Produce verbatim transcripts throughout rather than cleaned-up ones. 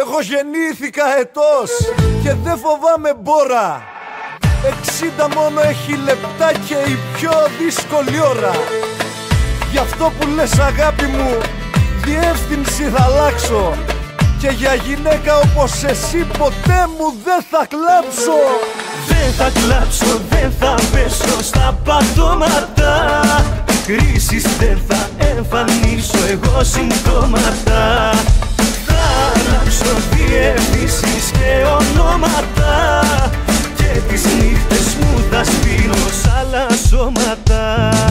Εγώ γεννήθηκα ετός και δεν φοβάμαι μπόρα. Εξήντα μόνο έχει λεπτά και η πιο δύσκολη ώρα. Γι' αυτό που λες αγάπη μου, διεύθυνση θα αλλάξω. Και για γυναίκα όπως εσύ ποτέ μου δεν θα κλάψω. Δεν θα κλάψω, δεν θα πέσω στα πατώματα. Κρίσεις δεν θα εμφανίσω εγώ συμπτώματα. Θα αλλάξω διευθύνσεις και ονόματα. Και τις νύχτες μου θα σπείρω σ' άλλα σώματα.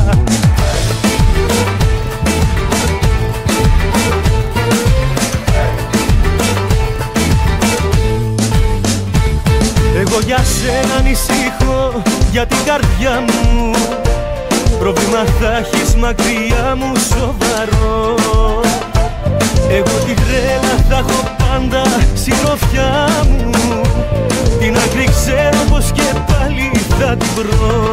Εγώ για σένα ανησυχώ, για την καρδιά μου. Πρόβλημα θα έχεις μακριά μου σοβαρό. Εγώ την τρέλα θα έχω πάντα συντροφιά μου. Την άκρη ξέρω πως και πάλι θα την βρω.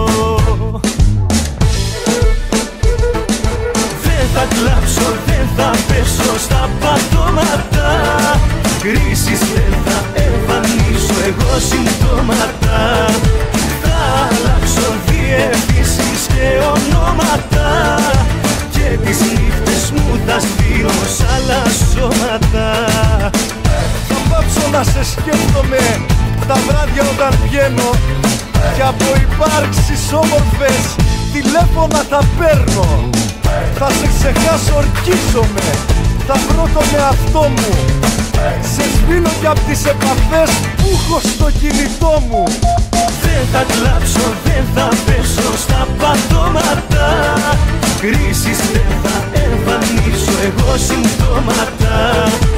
Δεν θα κλάψω, δεν θα πέσω στα πατώματα. Κρίσεις δεν θα εμφανίσω εγώ συμπτώματα. Θα αλλάξω διευθύνσεις και ονόματα. Και τις νύχτες μου θα στείλω σ' άλλα σώματα. Θα πάψω να σε σκέφτομαι τα βράδια όταν βγαίνω. Και από υπάρξεις όμορφες τηλέφωνα θα παίρνω. Θα σε ξεχάσω, ορκίζομαι. Θα βρω τον εαυτό μου. Σε σβήνω κι απ' τις επαφές που έχω στο κινητό μου. Δεν θα κλάψω, δεν θα πέσω στα πατώματα. Κρίσεις δεν θα εμφανίσω εγώ συμπτώματα.